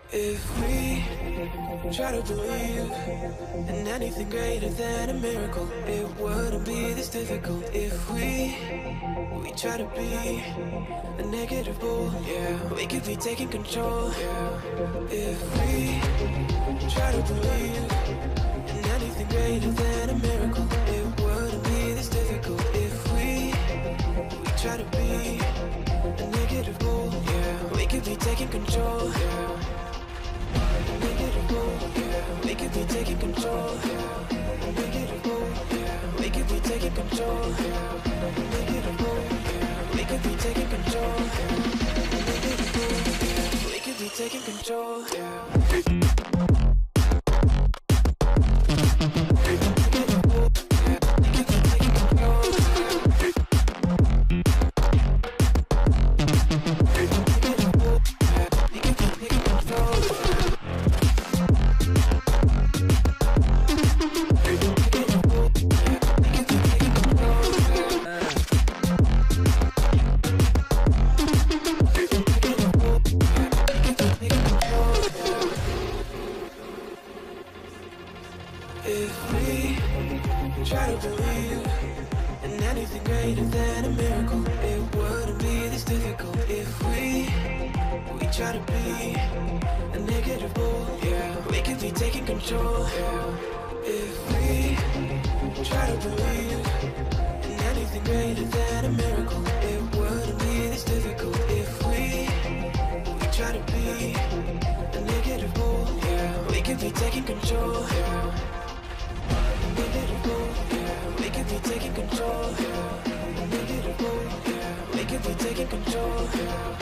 If we try to believe in anything greater than a miracle, it wouldn't be this difficult. If we try to be a negative bull, yeah, we could be taking control, yeah. If we try to believe in anything greater than a miracle, it wouldn't be this difficult. If we try to be a negative bull, yeah, we could be taking control, yeah. We could be taking control. We could be taking control. We could be taking control. We could be taking control. If we try to believe in anything greater than a miracle, it wouldn't be this difficult. If we try to be a negative bull, yeah, we could be taking control, yeah. If we try to believe in anything greater than a miracle, it wouldn't be this difficult. If we try to be a negative bull, yeah, we could be taking control, yeah. We could be taking control. We could be taking control.